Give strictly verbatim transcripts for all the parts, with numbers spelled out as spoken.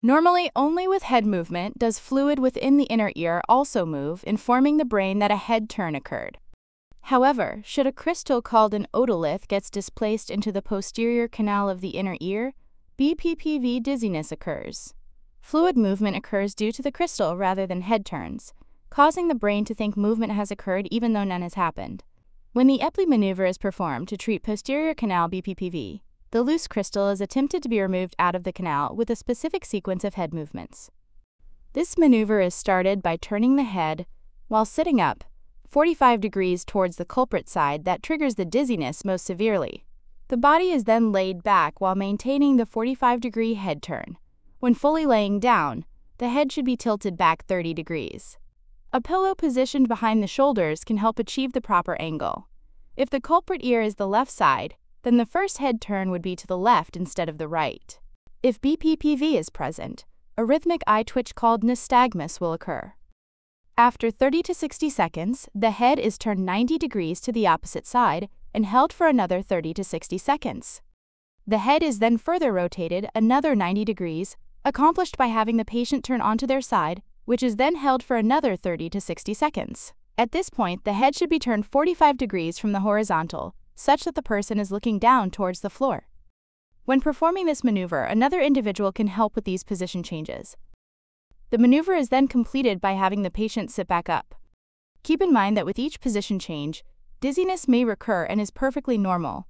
Normally, only with head movement does fluid within the inner ear also move, informing the brain that a head turn occurred. However, should a crystal called an otolith gets displaced into the posterior canal of the inner ear, B P P V dizziness occurs. Fluid movement occurs due to the crystal rather than head turns, causing the brain to think movement has occurred even though none has happened. When the Epley maneuver is performed to treat posterior canal B P P V, the loose crystal is attempted to be removed out of the canal with a specific sequence of head movements. This maneuver is started by turning the head while sitting up forty-five degrees towards the culprit side that triggers the dizziness most severely. The body is then laid back while maintaining the forty-five degree head turn. When fully laying down, the head should be tilted back thirty degrees. A pillow positioned behind the shoulders can help achieve the proper angle. If the culprit ear is the left side, then the first head turn would be to the left instead of the right. If B P P V is present, a rhythmic eye twitch called nystagmus will occur. After thirty to sixty seconds, the head is turned ninety degrees to the opposite side and held for another thirty to sixty seconds. The head is then further rotated another ninety degrees, accomplished by having the patient turn onto their side, which is then held for another thirty to sixty seconds. At this point, the head should be turned forty-five degrees from the horizontal, such that the person is looking down towards the floor. When performing this maneuver, another individual can help with these position changes. The maneuver is then completed by having the patient sit back up. Keep in mind that with each position change, dizziness may recur and is perfectly normal.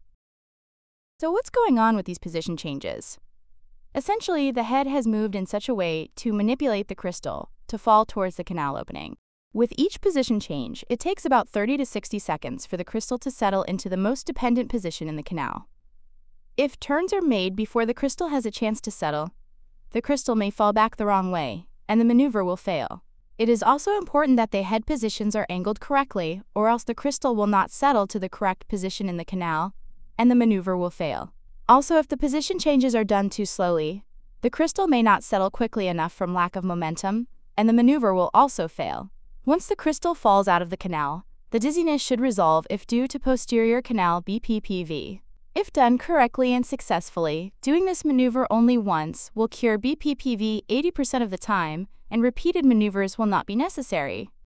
So what's going on with these position changes? Essentially, the head has moved in such a way to manipulate the crystal to fall towards the canal opening. With each position change, it takes about thirty to sixty seconds for the crystal to settle into the most dependent position in the canal. If turns are made before the crystal has a chance to settle, the crystal may fall back the wrong way, and the maneuver will fail. It is also important that the head positions are angled correctly, or else the crystal will not settle to the correct position in the canal, and the maneuver will fail. Also, if the position changes are done too slowly, the crystal may not settle quickly enough from lack of momentum, and the maneuver will also fail. Once the crystal falls out of the canal, the dizziness should resolve if due to posterior canal B P P V. If done correctly and successfully, doing this maneuver only once will cure B P P V eighty percent of the time, and repeated maneuvers will not be necessary.